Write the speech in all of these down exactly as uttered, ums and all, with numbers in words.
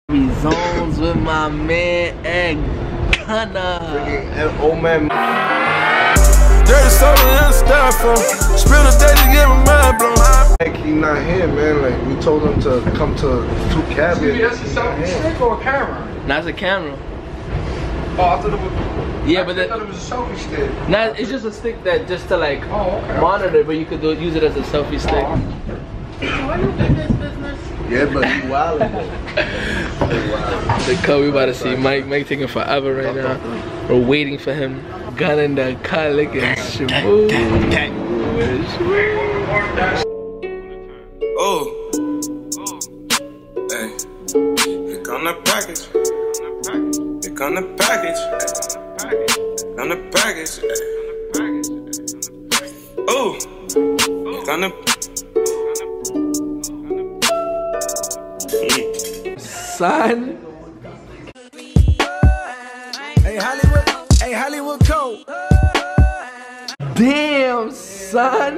Zones with my man and Gunna. And old man. Dirty soda and styrofoam. Spill the day to get my mind blown. Like he not here, man. Like we told him to come to two cabins. That's a selfie stick or a camera? That's a camera. Oh, I thought it was. Yeah, I but thought it was a selfie stick. Nah, it's just a stick that just to like oh, okay. monitor, but you could do, use it as a selfie stick. Oh, Yeah, but he wildin' though. The cut we about to see Mike. Mike taking forever right now. We're waiting for him. Gun in the cut licking Shabu. Oh, hey, here come the package. Here come the package. Here come the package. Oh, here come the. Son. Hey Hollywood, hey Hollywood Code. Damn, son.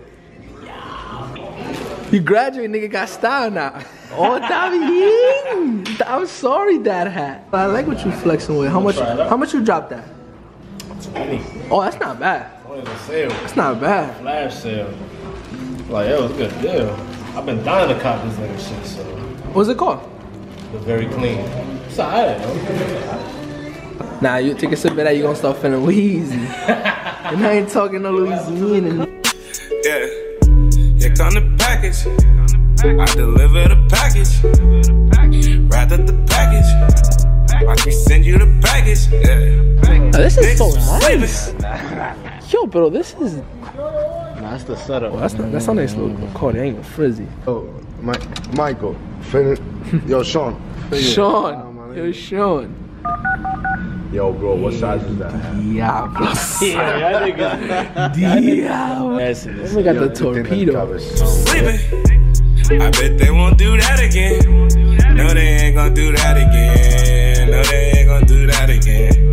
You graduate, nigga, got style now. Oh, that bien. I'm sorry, that hat. I like what you flexing with. How much? How much you dropped that? twenty. Oh, that's not bad. Only the sale. That's not bad. Flash sale. Like, it was a good deal. I've been dying to cop this nigga shit, so. What's it called? They're very clean. It's alright, yo. Nah, you take a sip of that, you gonna start feeling wheezy. And I ain't talking no Louisiana. Yeah, here come the package. I deliver the package. Wrap up the package. Watch me send you the package. Yeah. Oh, this is so nice. Yo, bro, this is. Nah, that's the setup. Well, that's not. That's a nice little Cardi. Ain't even frizzy. Oh, my, Michael, finish. Yo, Sean. finish. Sean, yo, Sean. Yo, bro, what size is that? Diablo. Yeah, that nigga. Diablo. That's it. We got the torpedo. Sleeping. I bet they won't do that again. No, they ain't gonna do that again. No, they ain't gonna do that again.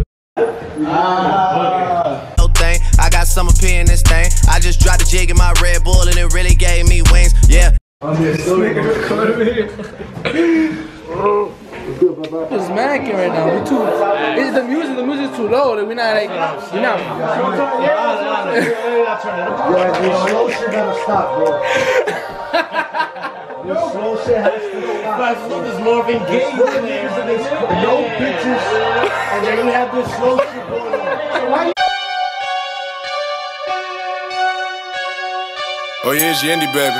Ah. No thing, I got some up in this thing. I just dropped a jig in my Red Bull and it really gave me wings. Yeah. It's smacking right now. We too. It's the music. The music's too low. We're not like. We're not. Yo, your slow shit gotta stop, bro. Your slow shit has to stop. There's more of engagement there. No bitches, and then you have this slow shit going on. So why you? Oh, yeah, it's Yendi, baby.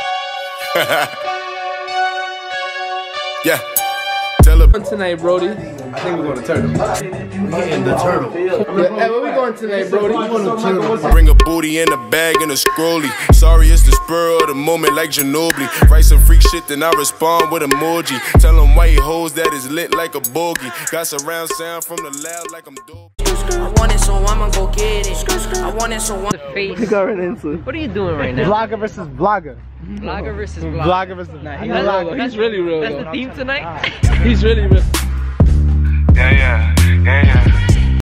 Yeah. Tell her. Tonight, Brody. I think we're going to Turtle. In the turtle. Yeah, hey, where we going tonight, Brody? Bring a booty and a bag and a scrolly. Sorry, it's the spur of the moment like Ginobili. Write some freak shit, then I respond with emoji. Tell them white hoes that is lit like a bogey. Got surround sound from the loud like I'm dope. I want it, so I'ma go get it. I want it, so I'm face. What What are you doing right now? Vlogger versus vlogger. Vlogger versus vlogger. Vlogger versus Nah, he's, real, he's really real. That's though. the theme tonight? He's really real. Yeah, yeah, yeah, yeah.